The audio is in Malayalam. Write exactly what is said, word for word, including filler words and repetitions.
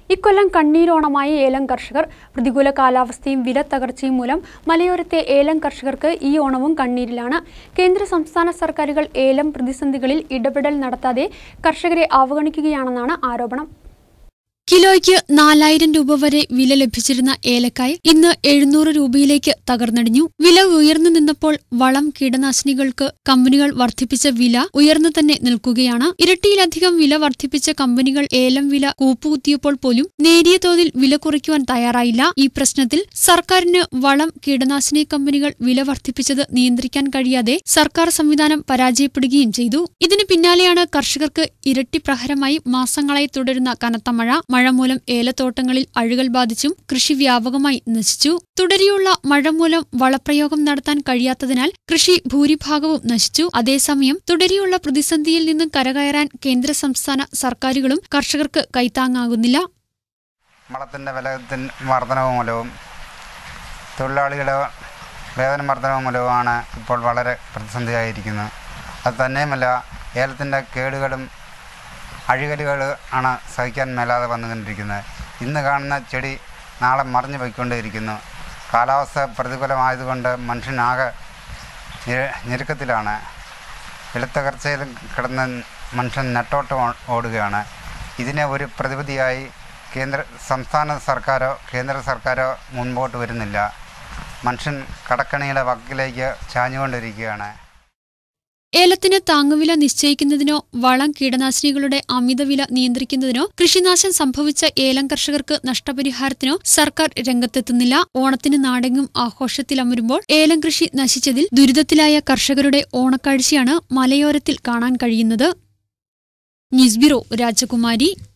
ഇക്കൊല്ലം കണ്ണീരോണമായ ഏലം കർഷകർ. പ്രതികൂല കാലാവസ്ഥയും വില തകർച്ചയും മൂലം മലയോരത്തെ ഏലം കർഷകർക്ക് ഈ ഓണവും കണ്ണീരിലാണ്. കേന്ദ്ര സംസ്ഥാന സർക്കാരുകൾ ഏലം പ്രതിസന്ധികളിൽ ഇടപെടൽ നടത്താതെ കർഷകരെ അവഗണിക്കുകയാണെന്നാണ് ആരോപണം. കിലോയ്ക്ക് നാലായിരം രൂപ വരെ വില ലഭിച്ചിരുന്ന ഏലക്കായ് ഇന്ന് എഴുന്നൂറ് രൂപയിലേക്ക് തകർന്നടിഞ്ഞു. വില ഉയർന്നു നിന്നപ്പോൾ വളം കീടനാശിനികൾക്ക് കമ്പനികൾ വർദ്ധിപ്പിച്ച വില ഉയർന്നു തന്നെ നിൽക്കുകയാണ്. ഇരട്ടിയിലധികം വില വർദ്ധിപ്പിച്ച കമ്പനികൾ ഏലം വില കൂപ്പുകുത്തിയപ്പോൾ പോലും നേരിയ തോതിൽ വില കുറയ്ക്കുവാൻ തയ്യാറായില്ല. ഈ പ്രശ്നത്തിൽ സർക്കാരിന് വളം കീടനാശിനി കമ്പനികൾ വില വർദ്ധിപ്പിച്ചത് നിയന്ത്രിക്കാൻ കഴിയാതെ സർക്കാർ സംവിധാനം പരാജയപ്പെടുകയും ചെയ്തു. ഇതിന് പിന്നാലെയാണ് കർഷകർക്ക് ഇരട്ടി പ്രഹരമായി മാസങ്ങളായി തുടരുന്ന കനത്ത മഴ. മഴ മൂലം ഏലത്തോട്ടങ്ങളിൽ അഴുകൽ ബാധിച്ചും കൃഷി വ്യാപകമായി നശിച്ചു. തുടരെയുള്ള മഴ മൂലം വളപ്രയോഗം നടത്താൻ കഴിയാത്തതിനാൽ കൃഷി ഭൂരിഭാഗവും നശിച്ചു. അതേസമയം തുടരെയുള്ള പ്രതിസന്ധിയിൽ നിന്നും കരകയറാൻ കേന്ദ്ര സംസ്ഥാന സർക്കാരുകളും കർഷകർക്ക് കൈത്താങ്ങാകുന്നില്ല. വളത്തിന്റെ വില വർധനവ് മൂലവും തൊഴിലാളികളുടെ വേതന വർധനവ് മൂലവുമാണ് ഇപ്പോൾ വളരെ പ്രതിസന്ധിയായിരിക്കുന്നത്. അത് തന്നെയുമല്ല, ഏലത്തിൻ്റെ കേടുകളും അഴുകലുകൾ ആണ് സഹിക്കാൻ മേലാതെ വന്നുകൊണ്ടിരിക്കുന്നത്. ഇന്ന് കാണുന്ന ചെടി നാളെ മറിഞ്ഞു പോയിക്കൊണ്ടേയിരിക്കുന്നു. കാലാവസ്ഥ പ്രതികൂലമായതുകൊണ്ട് മനുഷ്യനാകെ ഞെരുക്കത്തിലാണ്. വിലത്തകർച്ചയിൽ കിടന്ന് മനുഷ്യൻ നെട്ടോട്ടം ഓടുകയാണ്. ഇതിനെ ഒരു പ്രതിവിധിയായി കേന്ദ്ര സംസ്ഥാന സർക്കാരോ കേന്ദ്ര സർക്കാരോ മുൻപോട്ട് വരുന്നില്ല. മനുഷ്യൻ കടക്കണിയുടെ വക്കിലേക്ക് ചാഞ്ഞുകൊണ്ടിരിക്കുകയാണ്. ഏലത്തിന് താങ്ങുവില നിശ്ചയിക്കുന്നതിനോ വളം കീടനാശിനികളുടെ അമിതവില നിയന്ത്രിക്കുന്നതിനോ കൃഷിനാശം സംഭവിച്ച ഏലം കർഷകർക്ക് നഷ്ടപരിഹാരത്തിനോ സർക്കാർ രംഗത്തെത്തുന്നില്ല. ഓണത്തിന് നാടെങ്ങും ആഘോഷത്തിലമരുമ്പോൾ ഏലം കൃഷി നശിച്ചതിൽ ദുരിതത്തിലായ കർഷകരുടെ ഓണക്കാഴ്ചയാണ് മലയോരത്തിൽ കാണാൻ കഴിയുന്നത്. ന്യൂസ് ബ്യൂറോ, രാജകുമാരി.